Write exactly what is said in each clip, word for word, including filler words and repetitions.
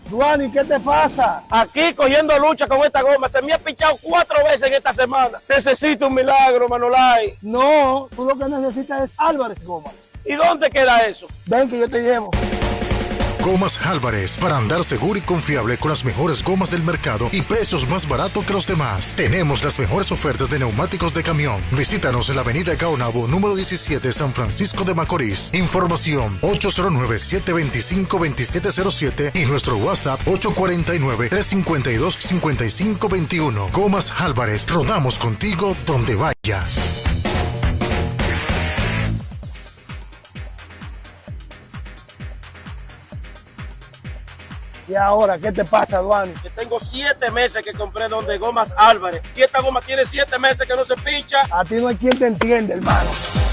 Duani, ¿qué te pasa? Aquí cogiendo lucha con esta goma. Se me ha pichado cuatro veces en esta semana. Necesito un milagro, Manolay. No, tú lo que necesitas es Álvarez Gomas. ¿Y dónde queda eso? Ven que yo te llevo. Gomas Álvarez, para andar seguro y confiable con las mejores gomas del mercado y precios más baratos que los demás. Tenemos las mejores ofertas de neumáticos de camión. Visítanos en la avenida Gaonabo, número diecisiete, San Francisco de Macorís. Información ocho cero nueve, siete dos cinco, dos siete cero siete y nuestro WhatsApp ocho cuatro nueve, tres cinco dos, cinco cinco dos uno. Gomas Álvarez, rodamos contigo donde vayas. ¿Y ahora qué te pasa, Duani? Que tengo siete meses que compré donde Gomas Álvarez. Y esta goma tiene siete meses que no se pincha. A ti no hay quien te entiende, hermano.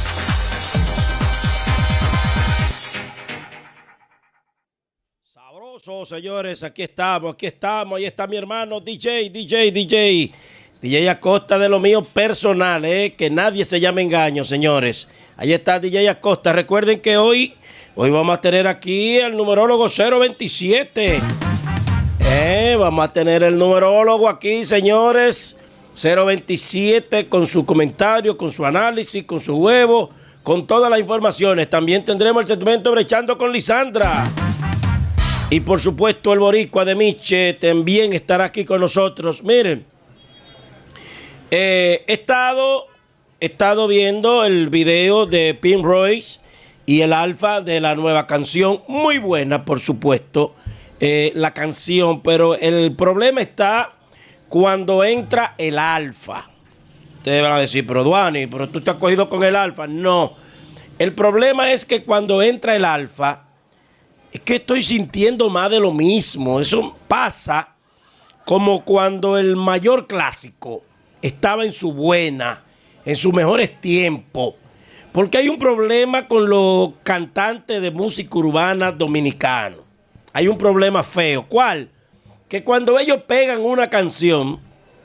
Sabroso, señores. Aquí estamos, aquí estamos. Ahí está mi hermano D J, D J, D J. D J Acosta de lo mío personal, ¿eh? Que nadie se llame engaño, señores. Ahí está D J Acosta. Recuerden que hoy... Hoy vamos a tener aquí el numerólogo cero veintisiete. Eh, vamos a tener el numerólogo aquí, señores. cero veintisiete con su comentario, con su análisis, con su huevo, con todas las informaciones. También tendremos el segmento Brechando con Lisandra. Y por supuesto el boricua de Miche también estará aquí con nosotros. Miren, eh, he, estado, he estado viendo el video de Pin Royce y el alfa de la nueva canción, muy buena por supuesto, eh, la canción, pero el problema está cuando entra el alfa. Ustedes van a decir, pero Duani, pero tú te has cogido con el alfa. No, el problema es que cuando entra el alfa, es que estoy sintiendo más de lo mismo. Eso pasa como cuando el mayor clásico estaba en su buena, en sus mejores tiempos. Porque hay un problema con los cantantes de música urbana dominicanos. Hay un problema feo. ¿Cuál? Que cuando ellos pegan una canción,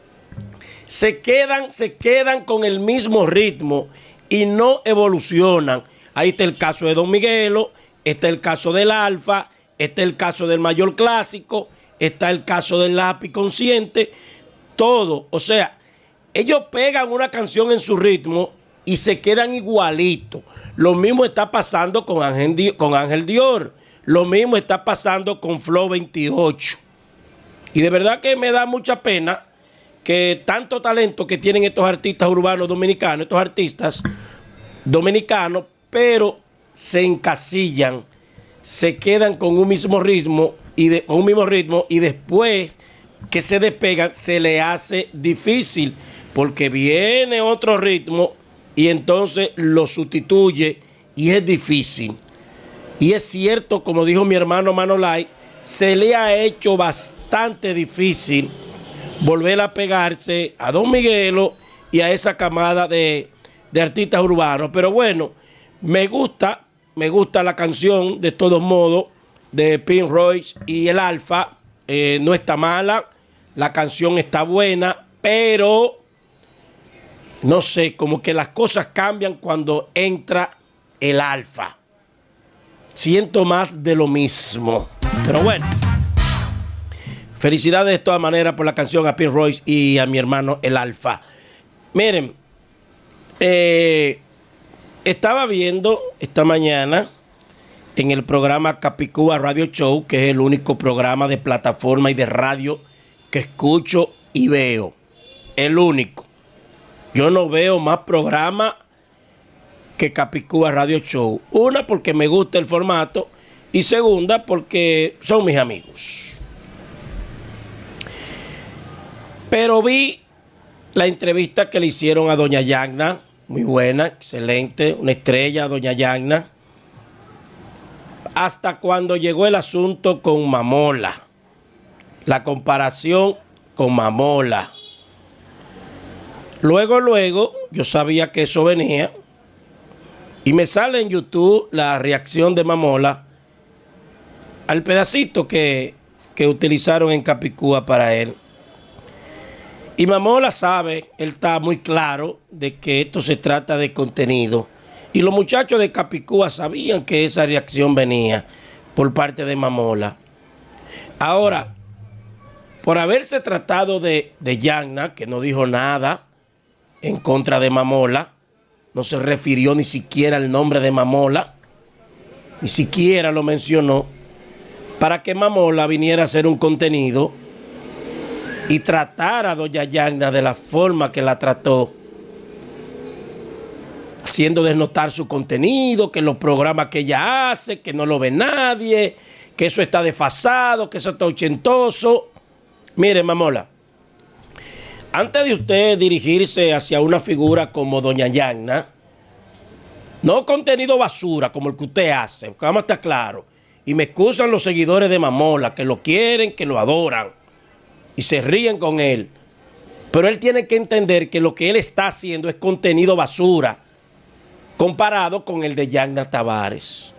se quedan, se quedan con el mismo ritmo y no evolucionan. Ahí está el caso de Don Miguelo, está el caso del Alfa, está el caso del Mayor Clásico, está el caso del Lápiz Consciente, todo. O sea, ellos pegan una canción en su ritmo y se quedan igualitos. Lo mismo está pasando con Ángel, Di con Ángel Dior. Lo mismo está pasando con Flow veintiocho. Y de verdad que me da mucha pena que tanto talento que tienen estos artistas urbanos dominicanos, estos artistas dominicanos, pero se encasillan, se quedan con un mismo ritmo y de, con un mismo ritmo y después que se despegan se le hace difícil porque viene otro ritmo y entonces lo sustituye y es difícil. Y es cierto, como dijo mi hermano Manolay, se le ha hecho bastante difícil volver a pegarse a Don Miguelo y a esa camada de, de artistas urbanos. Pero bueno, me gusta, me gusta la canción de todos modos de Pin Royce y el Alfa. Eh, no está mala, la canción está buena, pero no sé, como que las cosas cambian cuando entra el alfa. Siento más de lo mismo. Pero bueno, felicidades de todas maneras por la canción a Pin Royce y a mi hermano el alfa. Miren, eh, estaba viendo esta mañana en el programa Capicúa Radio Show, que es el único programa de plataforma y de radio que escucho y veo. El único. Yo no veo más programas que Capicúa Radio Show. Una, porque me gusta el formato. Y segunda, porque son mis amigos. Pero vi la entrevista que le hicieron a doña Yagna. Muy buena, excelente. Una estrella, doña Yagna. Hasta cuando llegó el asunto con Mamola. La comparación con Mamola. Luego, luego, yo sabía que eso venía y me sale en YouTube la reacción de Mamola al pedacito que, que utilizaron en Capicúa para él. Y Mamola sabe, él está muy claro de que esto se trata de contenido. Y los muchachos de Capicúa sabían que esa reacción venía por parte de Mamola. Ahora, por haberse tratado de, de Yagna, que no dijo nada en contra de Mamola, no se refirió ni siquiera al nombre de Mamola, ni siquiera lo mencionó, para que Mamola viniera a hacer un contenido y tratara a doña Yagna de la forma que la trató, haciendo desnotar su contenido, que los programas que ella hace, que no lo ve nadie, que eso está desfasado, que eso está ochentoso. Mire, Mamola, antes de usted dirigirse hacia una figura como doña Yagna, no contenido basura como el que usted hace, porque vamos a estar claros, y me excusan los seguidores de Mamola, que lo quieren, que lo adoran, y se ríen con él, pero él tiene que entender que lo que él está haciendo es contenido basura, comparado con el de Yagna Tavares.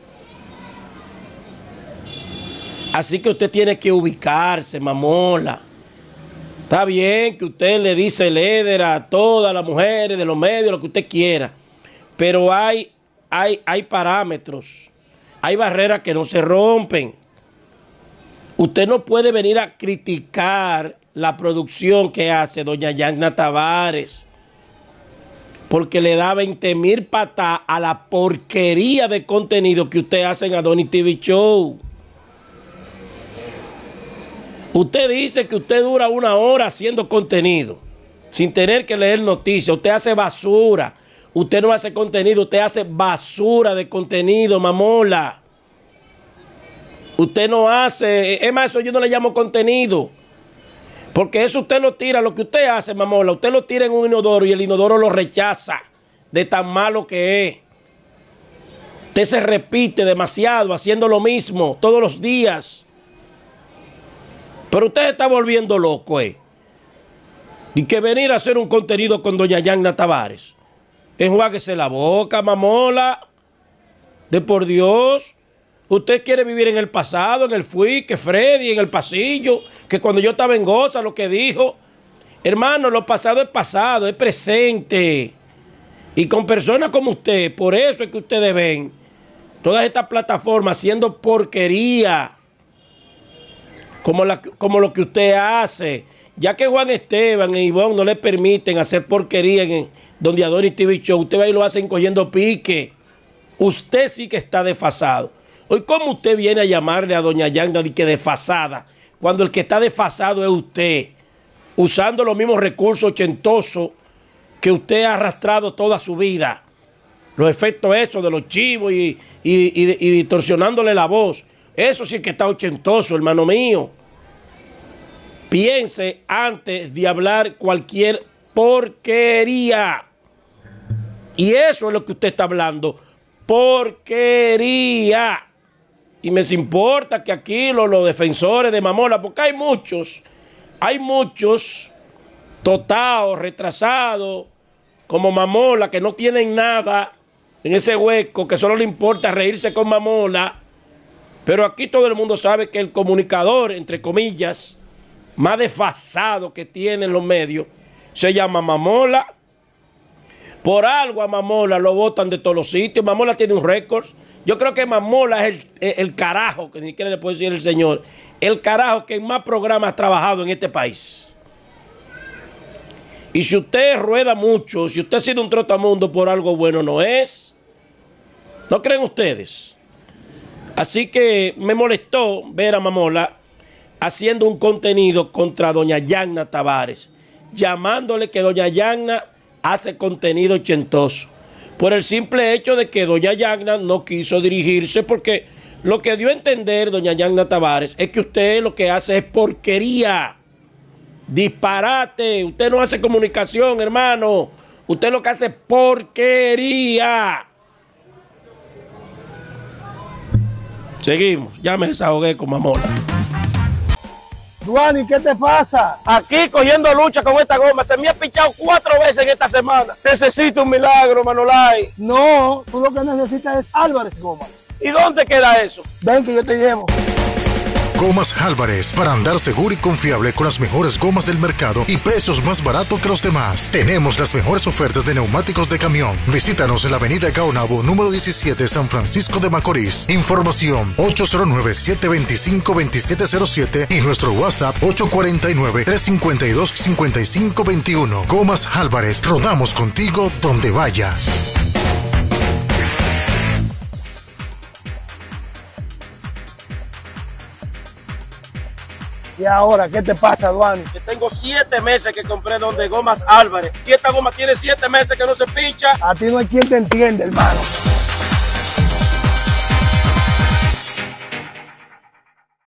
Así que usted tiene que ubicarse, Mamola. Está bien que usted le dice líder a todas las mujeres de los medios, lo que usted quiera, pero hay, hay, hay parámetros, hay barreras que no se rompen. Usted no puede venir a criticar la producción que hace doña Yagna Tavares, porque le da veinte mil patas a la porquería de contenido que usted hace en Adonis T V Show. Usted dice que usted dura una hora haciendo contenido, sin tener que leer noticias. Usted hace basura. Usted no hace contenido, usted hace basura de contenido, Mamola. Usted no hace, es más, eso yo no le llamo contenido. Porque eso usted lo tira, lo que usted hace, Mamola, usted lo tira en un inodoro y el inodoro lo rechaza de tan malo que es. Usted se repite demasiado haciendo lo mismo todos los días. Pero usted se está volviendo loco, ¿eh? Y que venir a hacer un contenido con doña Yagna Tavares. Enjuáguese la boca, Mamola. De por Dios. Usted quiere vivir en el pasado, en el fui, que Freddy, en el pasillo, que cuando yo estaba en Goza, lo que dijo. Hermano, lo pasado es pasado, es presente. Y con personas como usted, por eso es que ustedes ven todas estas plataformas haciendo porquería, como, la, como lo que usted hace. Ya que Juan Esteban e Ivonne no le permiten hacer porquería en donde Adonis T V Show, usted va y lo hacen cogiendo pique. Usted sí que está desfasado. Hoy, ¿cómo usted viene a llamarle a doña Yagna de que desfasada? Cuando el que está desfasado es usted, usando los mismos recursos ochentosos que usted ha arrastrado toda su vida. Los efectos esos de los chivos y, y, y, y distorsionándole la voz. Eso sí que está ochentoso, hermano mío. Piense antes de hablar cualquier porquería. Y eso es lo que usted está hablando. Porquería. Y me importa que aquí los, los defensores de Mamola, porque hay muchos, hay muchos totados, retrasados, como Mamola, que no tienen nada en ese hueco, que solo le importa reírse con Mamola. Pero aquí todo el mundo sabe que el comunicador, entre comillas, más desfasado que tienen los medios, se llama Mamola. Por algo a Mamola lo botan de todos los sitios. Mamola tiene un récord. Yo creo que Mamola es el, el, el carajo, que ni siquiera le puede decir el señor, el carajo que en más programas ha trabajado en este país. Y si usted rueda mucho, si usted ha sido un trotamundo, por algo bueno no es. ¿No creen ustedes? Así que me molestó ver a Mamola haciendo un contenido contra doña Yagna Tavares, llamándole que doña Yagna hace contenido ochentoso, por el simple hecho de que doña Yagna no quiso dirigirse, porque lo que dio a entender doña Yagna Tavares es que usted lo que hace es porquería, disparate. Usted no hace comunicación, hermano. Usted lo que hace es porquería. Seguimos. Ya me desahogué con Mamola. Duani, ¿qué te pasa? Aquí cogiendo lucha con esta goma. Se me ha pichado cuatro veces en esta semana. Necesito un milagro, Manolay. No, tú lo que necesitas es Álvarez Gomas. ¿Y dónde queda eso? Ven que yo te llevo. Gomas Álvarez, para andar seguro y confiable con las mejores gomas del mercado y precios más baratos que los demás. Tenemos las mejores ofertas de neumáticos de camión. Visítanos en la avenida Gaonabo, número diecisiete, San Francisco de Macorís. Información ocho cero nueve, siete dos cinco, dos siete cero siete y nuestro WhatsApp ocho cuatro nueve, tres cinco dos, cinco cinco dos uno. Gomas Álvarez, rodamos contigo donde vayas. ¿Y ahora qué te pasa, Duani? Que tengo siete meses que compré donde Gomas Álvarez y esta goma tiene siete meses que no se pincha. A ti no hay quien te entiende, hermano.